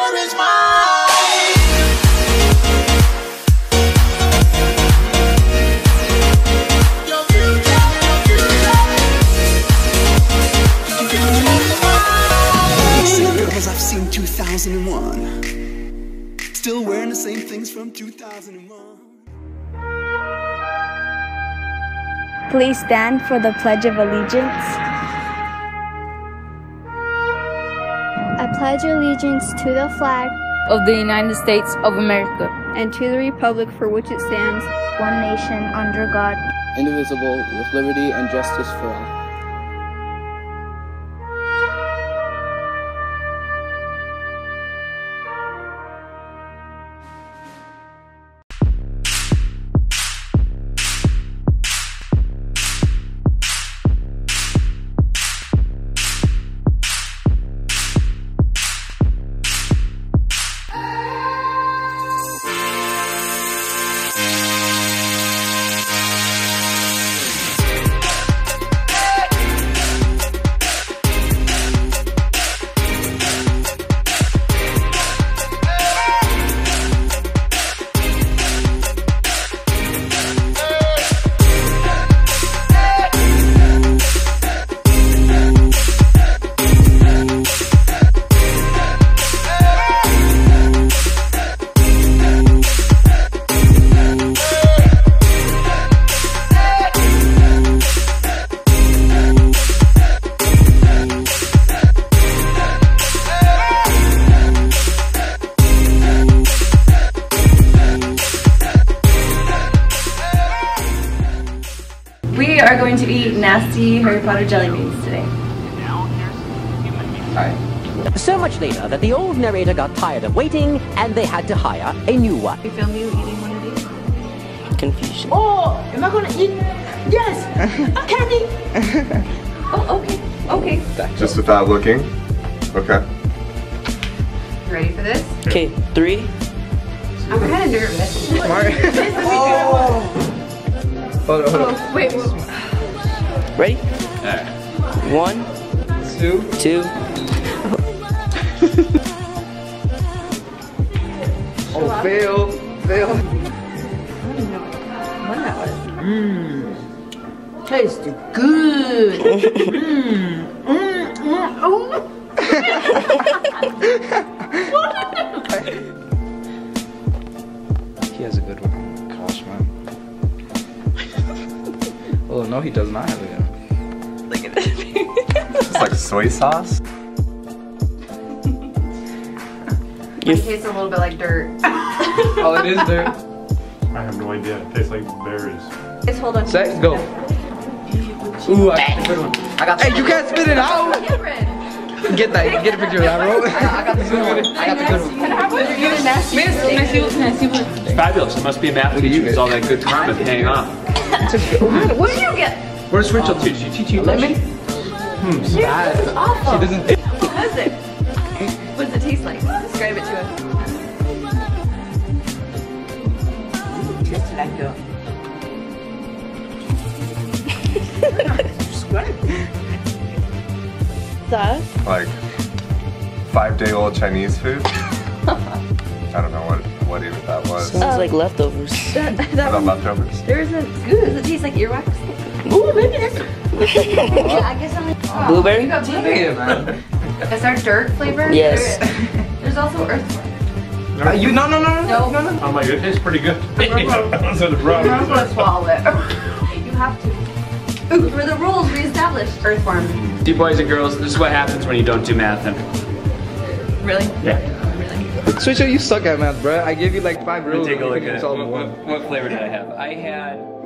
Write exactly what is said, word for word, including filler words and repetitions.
is mine. Your future, your future, your future is mine. Same girls I've seen two thousand one, still wearing the same things from two thousand one. Please stand for the Pledge of Allegiance. I pledge allegiance to the flag of the United States of America and to the republic for which it stands, one nation under God, indivisible, with liberty and justice for all. We are going to eat nasty Harry Potter jelly beans today. Alright. So much later that the old narrator got tired of waiting and they had to hire a new one. We film you eating one of these? Confusion. Oh, am I gonna eat? Yes! Candy! Oh, okay, okay. Just without looking? Okay. You ready for this? Okay, three. I'm kind of nervous. Smart. Oh. Hold on, hold on. Oh, wait, wait. Ready? Alright. One, Two. two. Oh, fail. Fail. I don't even know what that was. Mmm. Tasty good. Mmm. Mmm. Mmm. Oh. He has a good one. Gosh, man. Oh, no, he does not have it. Look at this. It's like soy sauce? It tastes a little bit like dirt. Oh, it is dirt. I have no idea. It tastes like berries. Just hold on. Set, go. Ooh, I got the good one. I got. Hey, you can't spit it out. Get that. Get a picture of that, bro. I got the good one. I got the good one. Can I have one? You're a nasty. Can I see what, can I see what? It's fabulous. It must be a math teacher who's all that good karma paying off. What did you get? Where's Rachel? Did she teach you lemon? Hmm. Dude, this is awful. She doesn't. What is it? What does it taste like? Describe it to us. Tastes like a... Sauce? Like five-day-old Chinese food? I don't know what what even that was. Sounds like leftovers. That, Are that that one, leftovers? there isn't. Ooh, does it taste like earwax? Ooh, maybe that's. Yeah, I guess I'm like. Oh, Blueberry? You got blueberry. Yeah, man. Is there dirt flavor? Yes. There- There's also earthworm. Uh, you no no no no No. no no. Oh my god, it tastes pretty good. Those are the I'm problems. gonna swallow it. You have to. Ooh, for the rules reestablished. Earthworm. You boys and girls, this is what happens when you don't do math. And Really? yeah. Switcher, you suck at math, bro. I gave you like five rules. Take a look at it. It's all What, one. what, what flavor did I have? I had